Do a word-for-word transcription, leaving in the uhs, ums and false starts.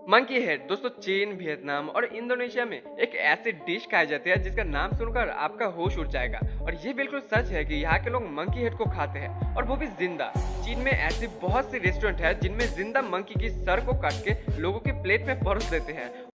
Monkey head दोस्तों चीन, Vietnam और इंडोनेशिया में एक ऐसी डिश खाई जाती है जिसका नाम सुनकर आपका होश उड़ जाएगा। और ये बिल्कुल सच है कि यहाँ के लोग मंकी हेड को खाते हैं और वो भी जिंदा। चीन में ऐसी बहुत सी रेस्टोरेंट है जिनमें जिंदा मंकी की सर को काट के लोगों के प्लेट में परोस देते हैं।